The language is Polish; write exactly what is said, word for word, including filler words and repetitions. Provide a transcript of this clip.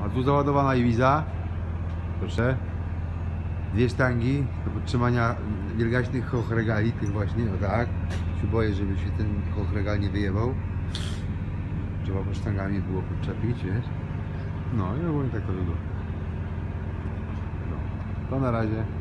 A tu załadowana Ibiza. Proszę. Dwie sztangi do podtrzymania wielgaśnych hochregali, tych właśnie, o tak. Się boję, żeby się ten hochregal nie wyjebał. Trzeba po sztangami było podczepić, wiesz. No i ogólnie tak to wygląda. No, to na razie.